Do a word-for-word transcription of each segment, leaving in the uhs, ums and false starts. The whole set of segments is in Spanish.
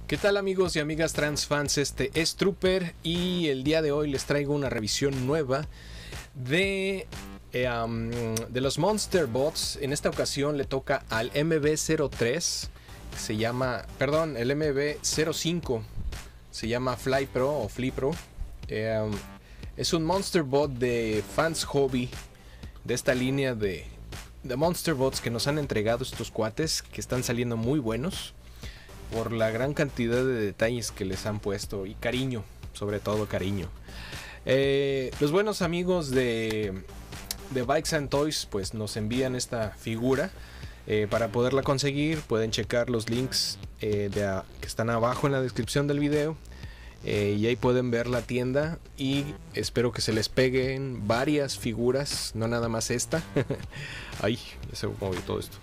¿Qué tal amigos y amigas transfans? Este es Trooper y el día de hoy les traigo una revisión nueva de, eh, um, de los Monster Bots. En esta ocasión le toca al M B cero tres, que se llama, perdón, el M B cero cinco, se llama Fly Pro o Fly Pro. Eh, um, es un Monster Bot de Fans Hobby, de esta línea de, de Monster Bots que nos han entregado estos cuates, que están saliendo muy buenos por la gran cantidad de detalles que les han puesto y cariño, sobre todo cariño. Eh, los buenos amigos de, de Bikes and Toys pues nos envían esta figura. Eh, para poderla conseguir pueden checar los links eh, de a, que están abajo en la descripción del video. Eh, y ahí pueden ver la tienda y espero que se les peguen varias figuras, no nada más esta. Ay, ya se movió todo esto.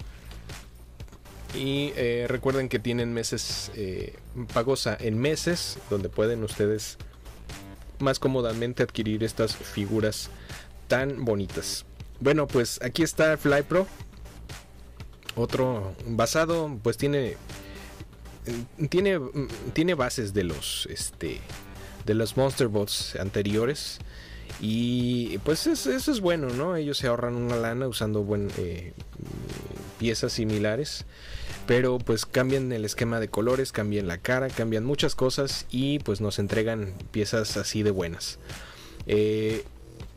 Y eh, recuerden que tienen meses, eh, pagos en meses, donde pueden ustedes más cómodamente adquirir estas figuras tan bonitas. Bueno, pues aquí está Fly Pro. Otro basado, pues tiene tiene tiene bases de los este de los Monster Bots anteriores. Y pues es, eso es bueno, ¿no? Ellos se ahorran una lana usando buen, eh, piezas similares. Pero pues cambian el esquema de colores, cambian la cara, cambian muchas cosas y pues nos entregan piezas así de buenas. Eh,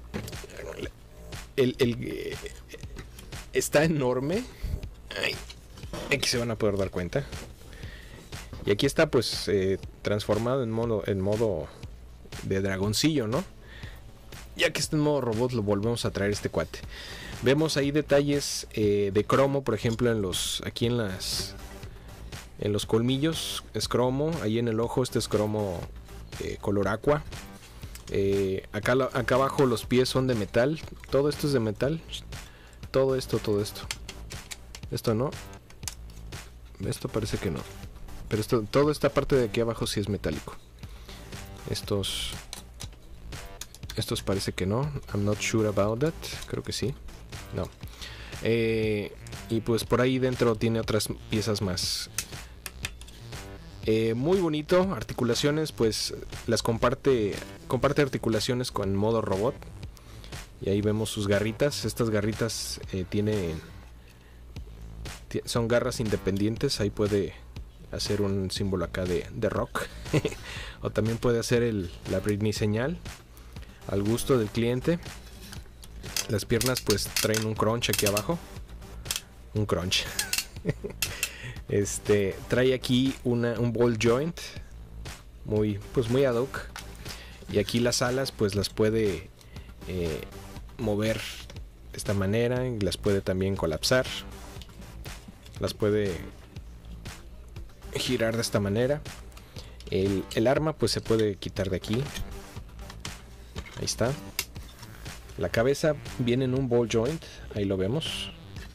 el, el, eh, está enorme. Ay, aquí se van a poder dar cuenta. Y aquí está pues eh, transformado en modo, en modo de dragoncillo, ¿no? Ya que está en modo robot, lo volvemos a traer este cuate. Vemos ahí detalles eh, de cromo, por ejemplo, en los aquí en las en los colmillos es cromo, ahí en el ojo este es cromo eh, color aqua. Eh, acá acá abajo los pies son de metal, todo esto es de metal, todo esto, todo esto. Esto no, esto parece que no, pero esto, toda esta parte de aquí abajo sí es metálico. Estos estos parece que no, I'm not sure about that, creo que sí. No. Eh, y pues por ahí dentro tiene otras piezas más. Eh, muy bonito. Articulaciones, pues las comparte. Comparte articulaciones con modo robot. Y ahí vemos sus garritas. Estas garritas eh, tienen. Son garras independientes. Ahí puede hacer un símbolo acá de, de rock. O también puede hacer el, la Britney señal. Al gusto del cliente. Las piernas pues traen un crunch aquí abajo. Un crunch. Este trae aquí una, un ball joint. Muy, pues muy ad hoc. Y aquí las alas pues las puede eh, mover de esta manera. Y las puede también colapsar. Las puede girar de esta manera. El, el arma pues se puede quitar de aquí. Ahí está. La cabeza viene en un ball joint, ahí lo vemos.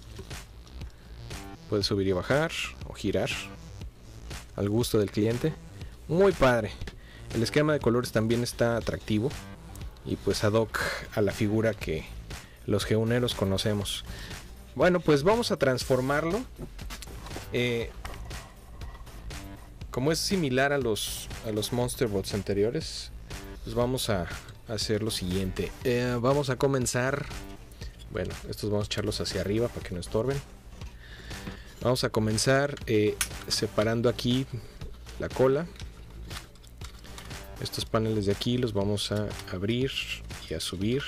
Puede subir y bajar o girar al gusto del cliente. Muy padre. El esquema de colores también está atractivo y pues ad hoc a la figura que los geoneros conocemos. Bueno, pues vamos a transformarlo. Eh, como es similar a los, a los Monster Bots anteriores, pues vamos a hacer lo siguiente. Eh, vamos a comenzar. Bueno, estos vamos a echarlos hacia arriba para que no estorben. Vamos a comenzar eh, separando aquí la cola. Estos paneles de aquí los vamos a abrir y a subir.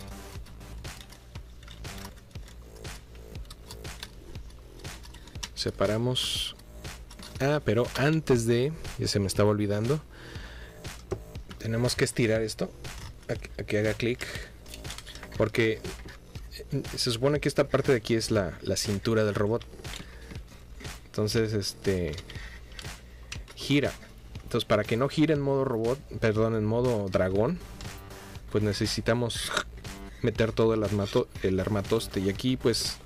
Separamos. Ah, pero antes de, ya se me estaba olvidando, tenemos que estirar esto a que haga clic, porque se supone que esta parte de aquí es la, la cintura del robot. Entonces este gira. Entonces para que no gire en modo robot, perdón, en modo dragón, pues necesitamos meter todo el, armato, el armatoste. Y aquí pues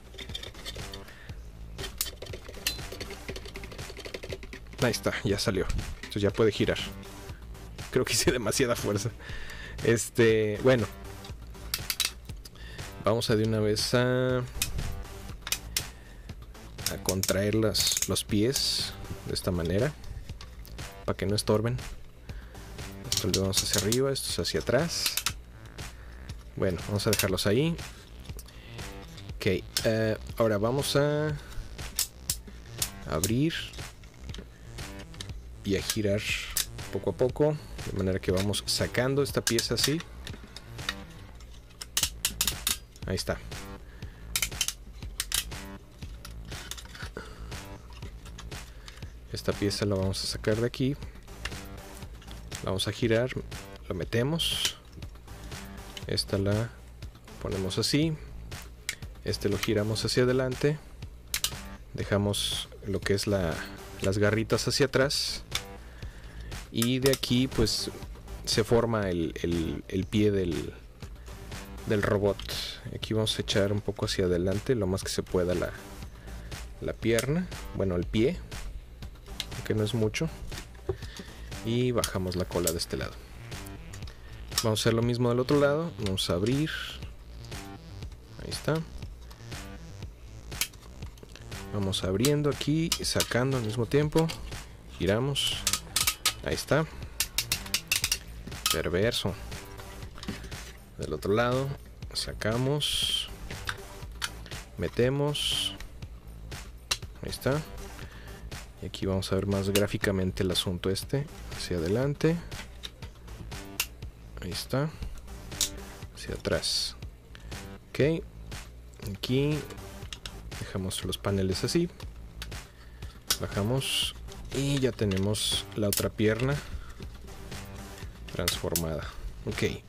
ahí está, ya salió. Entonces ya puede girar. Creo que hice demasiada fuerza. Este, bueno, vamos a de una vez a, a contraer las, los pies de esta manera. para que no estorben. Esto lo vamos hacia arriba, esto es hacia atrás. Bueno, vamos a dejarlos ahí. Ok, uh, ahora vamos a abrir y a girar poco a poco, de manera que vamos sacando esta pieza así. Ahí está. Esta pieza la vamos a sacar de aquí. La vamos a girar, lo metemos. Esta la ponemos así. Este lo giramos hacia adelante. Dejamos lo que es la, las garritas hacia atrás. Y de aquí pues se forma el, el, el pie del, del robot. Aquí vamos a echar un poco hacia adelante, lo más que se pueda la, la pierna. Bueno, el pie, aunque no es mucho. Y bajamos la cola de este lado. Vamos a hacer lo mismo del otro lado. Vamos a abrir. Ahí está. Vamos abriendo aquí y sacando al mismo tiempo. Giramos. Ahí está. Perverso. Del otro lado. Sacamos. Metemos. Ahí está. Y aquí vamos a ver más gráficamente el asunto este. Hacia adelante. Ahí está. Hacia atrás. Ok. Aquí dejamos los paneles así. Bajamos. Y ya tenemos la otra pierna transformada. Ok.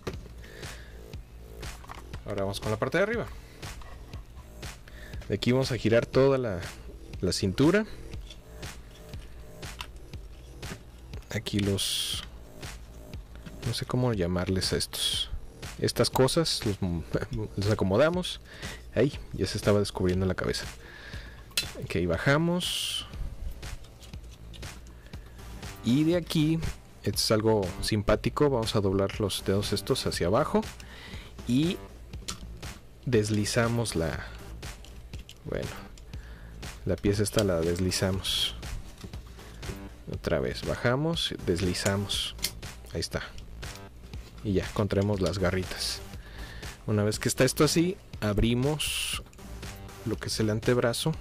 Ahora vamos con la parte de arriba. De aquí vamos a girar toda la, la cintura. Aquí los... no sé cómo llamarles a estos. Estas cosas los, los acomodamos. Ahí, ya se estaba descubriendo la cabeza. Ok, bajamos. Y de aquí, esto es algo simpático. Vamos a doblar los dedos estos hacia abajo. Y deslizamos la... bueno, la pieza esta la deslizamos. Otra vez, bajamos, deslizamos. Ahí está. Y ya, contraemos las garritas. Una vez que está esto así, abrimos lo que es el antebrazo.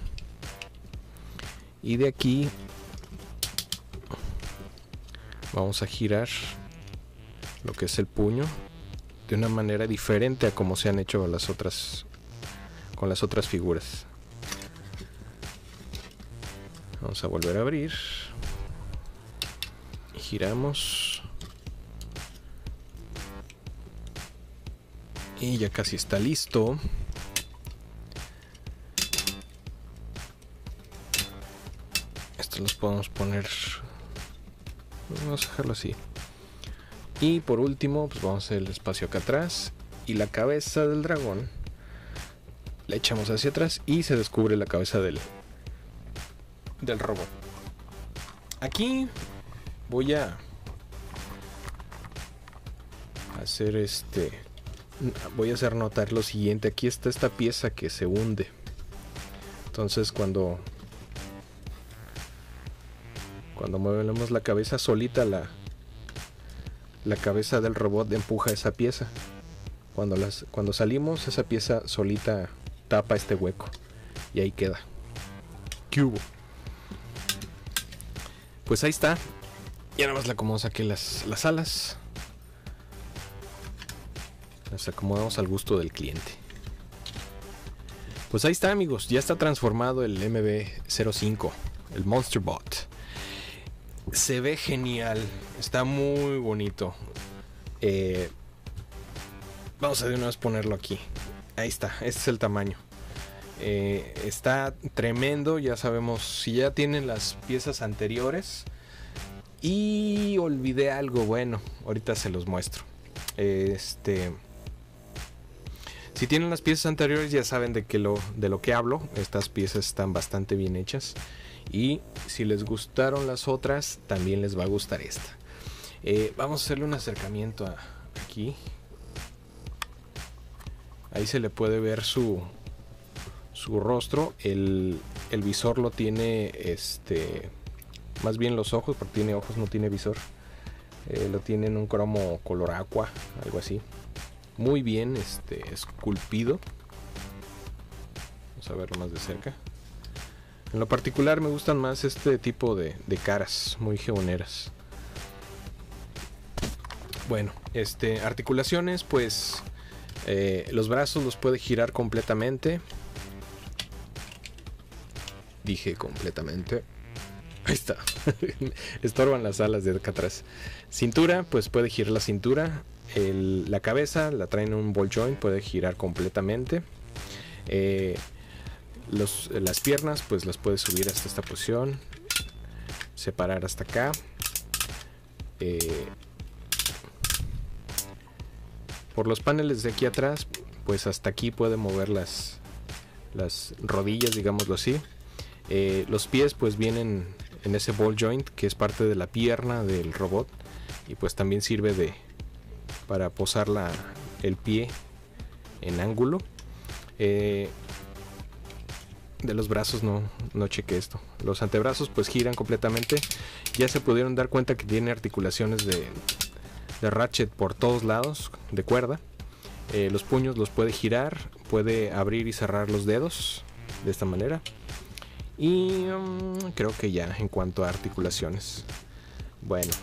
Y de aquí vamos a girar lo que es el puño de una manera diferente a como se han hecho las otras con las otras figuras. Vamos a volver a abrir. Giramos. Y ya casi está listo. Estos los podemos poner. Vamos a dejarlo así. Y por último, pues vamos a hacer el espacio acá atrás. Y la cabeza del dragón la echamos hacia atrás y se descubre la cabeza del, del robot. Aquí voy a hacer este voy a hacer notar lo siguiente. Aquí está esta pieza que se hunde. Entonces cuando cuando movemos la cabeza solita, la la cabeza del robot empuja esa pieza. Cuando las cuando salimos, esa pieza solita tapa este hueco y ahí queda. ¿Qué hubo? Pues ahí está. Ya nada más le acomodamos aquí las, las alas. Las acomodamos al gusto del cliente. Pues ahí está, amigos. Ya está transformado el M B cero cinco, el Monster Bot. Se ve genial. Está muy bonito. Eh, vamos a de una vez ponerlo aquí. Ahí está. Este es el tamaño. Eh, está tremendo. Ya sabemos, si ya tienen las piezas anteriores. Y olvidé algo, bueno, ahorita se los muestro. Este, si tienen las piezas anteriores ya saben de que lo de lo que hablo. Estas piezas están bastante bien hechas. Y si les gustaron las otras, también les va a gustar esta. Eh, vamos a hacerle un acercamiento a, aquí. Ahí se le puede ver su su rostro. El, el visor lo tiene este más bien los ojos, porque tiene ojos, no tiene visor. Eh, lo tiene en un cromo color aqua, algo así. Muy bien este, esculpido. Vamos a verlo más de cerca. En lo particular me gustan más este tipo de, de caras, muy geoneras. Bueno, este, articulaciones, pues eh, los brazos los puede girar completamente. Dije completamente. Ahí está. Estorban las alas de acá atrás. Cintura, pues puede girar la cintura. El, la cabeza la traen en un ball joint, puede girar completamente. Eh, los, las piernas, pues las puede subir hasta esta posición. Separar hasta acá. Eh, por los paneles de aquí atrás, pues hasta aquí puede mover las, las rodillas, digámoslo así. Eh, los pies pues vienen en ese ball joint, que es parte de la pierna del robot, y pues también sirve de para posar la, el pie en ángulo. Eh, de los brazos no, no chequé esto. Los antebrazos pues giran completamente. Ya se pudieron dar cuenta que tiene articulaciones de, de ratchet por todos lados, de cuerda. Eh, los puños los puede girar, puede abrir y cerrar los dedos de esta manera. Y um, creo que ya en cuanto a articulaciones. Bueno,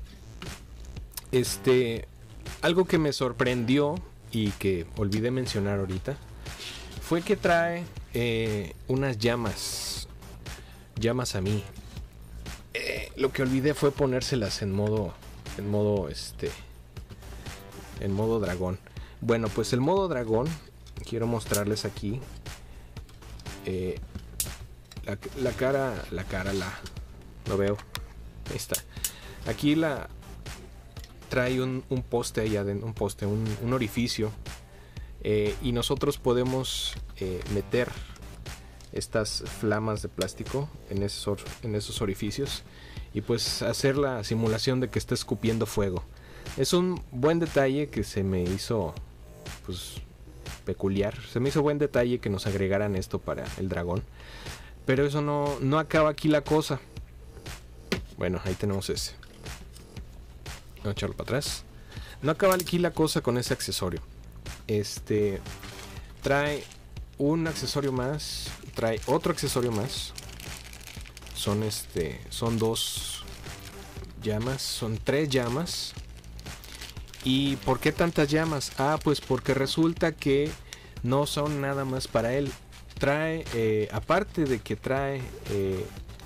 este, algo que me sorprendió y que olvidé mencionar ahorita fue que trae eh, unas llamas, llamas a mí. Eh, lo que olvidé fue ponérselas en modo, en modo, este, en modo dragón. Bueno, pues el modo dragón quiero mostrarles aquí. Eh, La, la cara, la cara, la lo veo. Ahí está. Aquí la trae un, un poste ahí adentro, un poste, un, un orificio. Eh, y nosotros podemos eh, meter estas flamas de plástico en esos, en esos orificios y pues hacer la simulación de que está escupiendo fuego. Es un buen detalle que se me hizo pues peculiar. Se me hizo buen detalle que nos agregaran esto para el dragón. Pero eso no, no acaba aquí la cosa. Bueno, ahí tenemos ese. Vamos a echarlo para atrás. No acaba aquí la cosa con ese accesorio. Este trae un accesorio más. Trae otro accesorio más. Son este. Son dos llamas. Son tres llamas. ¿Y por qué tantas llamas? Ah, pues porque resulta que no son nada más para él. Trae, eh, aparte de que trae, eh,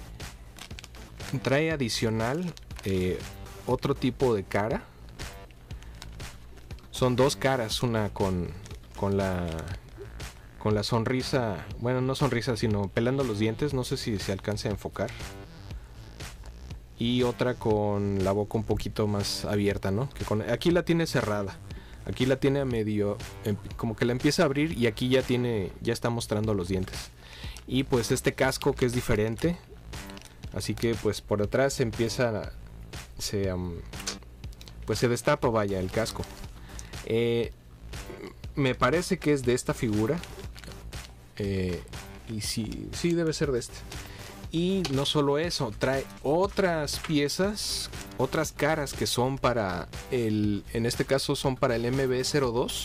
trae adicional eh, otro tipo de cara. Son dos caras, una con, con la, con la sonrisa, bueno, no sonrisa, sino pelando los dientes. No sé si se alcance a enfocar. Y otra con la boca un poquito más abierta, ¿no? Que con, aquí la tiene cerrada. Aquí la tiene a medio, como que la empieza a abrir y aquí ya tiene, ya está mostrando los dientes. Y pues este casco que es diferente, así que pues por atrás se empieza, se, um, pues se destapa, vaya, el casco. Eh, me parece que es de esta figura, eh, y sí, sí debe ser de este. Y no solo eso, trae otras piezas, otras caras que son para el, en este caso son para el M B cero dos.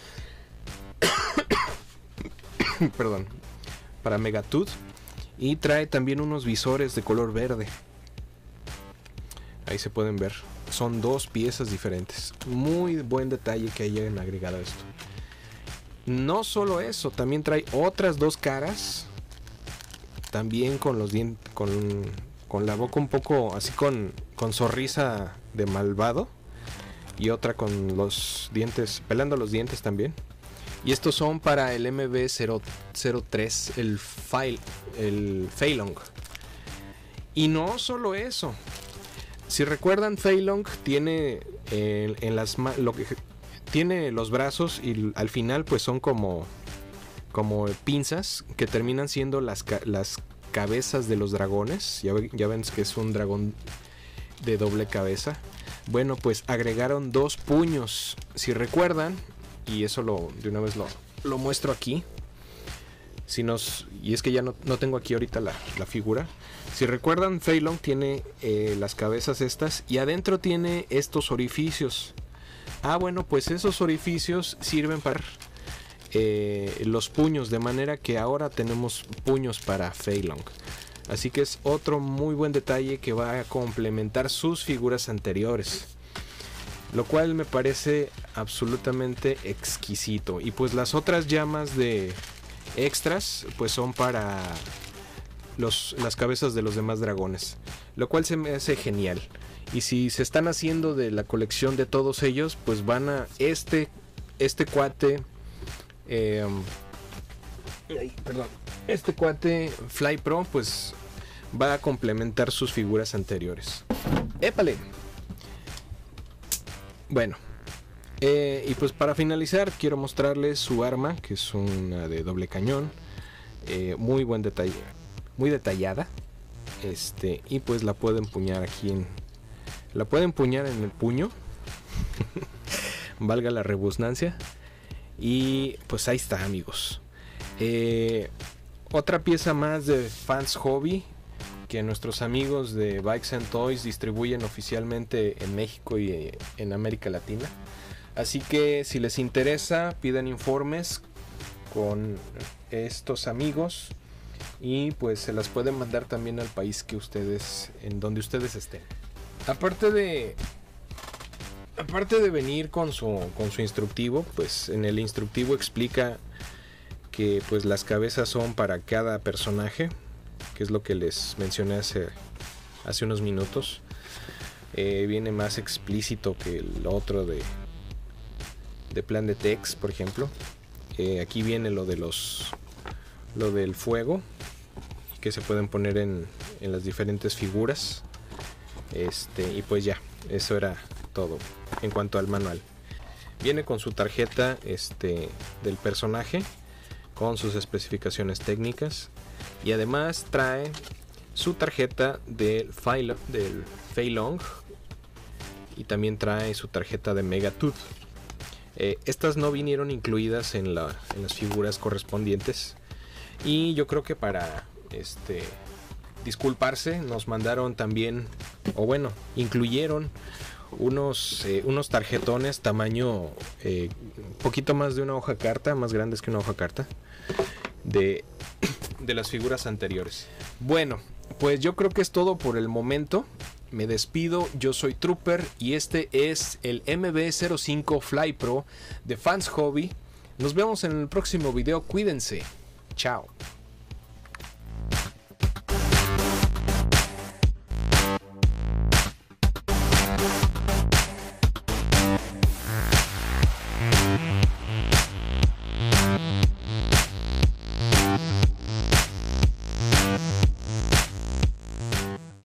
Perdón, para Megatooth. Y trae también unos visores de color verde. Ahí se pueden ver. Son dos piezas diferentes. Muy buen detalle que hayan agregado esto. No solo eso, también trae otras dos caras. También con los dientes, con, con la boca un poco así con, con sonrisa de malvado. Y otra con los dientes, pelando los dientes también. Y estos son para el M B cero tres, el File, el Feilong. Y no solo eso. Si recuerdan, Feilong tiene eh, en las lo que tiene los brazos y al final pues son como como pinzas que terminan siendo las, las cabezas de los dragones. Ya, ya ven que es un dragón de doble cabeza. Bueno, pues agregaron dos puños. Si recuerdan, y eso lo de una vez lo, lo muestro aquí. Si nos, y es que ya no, no tengo aquí ahorita la, la figura. Si recuerdan, Fei Long tiene eh, las cabezas estas y adentro tiene estos orificios. Ah, bueno, pues esos orificios sirven para eh, los puños, de manera que ahora tenemos puños para Fei Long. Así que es otro muy buen detalle que va a complementar sus figuras anteriores, lo cual me parece absolutamente exquisito. Y pues las otras llamas de extras pues son para los, las cabezas de los demás dragones, lo cual se me hace genial. Y si se están haciendo de la colección de todos ellos, pues van a este este cuate eh, ay, perdón este cuate Fly Pro pues va a complementar sus figuras anteriores. ¡Épale! Bueno, eh, y pues para finalizar quiero mostrarles su arma, que es una de doble cañón, eh, muy buen detalle, muy detallada, este, y pues la puede empuñar aquí en, la puede empuñar en el puño, valga la redundancia, y pues ahí está, amigos. Eh, otra pieza más de Fans Hobby que nuestros amigos de Bikes and Toys distribuyen oficialmente en México y en América Latina. Así que si les interesa, pidan informes con estos amigos y pues se las pueden mandar también al país que ustedes, en donde ustedes estén. Aparte de aparte de venir con su con su instructivo, pues en el instructivo explica que pues las cabezas son para cada personaje, que es lo que les mencioné hace, hace unos minutos. Eh, viene más explícito que el otro de, de Plan de Tex, por ejemplo. Eh, aquí viene lo de los lo del fuego, que se pueden poner en, en las diferentes figuras. Este, y pues ya, eso era todo en cuanto al manual. Viene con su tarjeta este, del personaje, con sus especificaciones técnicas. Y además trae su tarjeta del Fei, del Fei Long. Y también trae su tarjeta de Megatooth. Eh, estas no vinieron incluidas en, la, en las figuras correspondientes. Y yo creo que para este, disculparse nos mandaron también, o bueno, incluyeron unos, eh, unos tarjetones tamaño eh, un poquito más de una hoja carta, más grandes que una hoja carta, de... de las figuras anteriores. Bueno, pues yo creo que es todo por el momento. Me despido, yo soy Trooper y este es el M B cero cinco Fly Pro de Fans Hobby. Nos vemos en el próximo video, cuídense. Chao.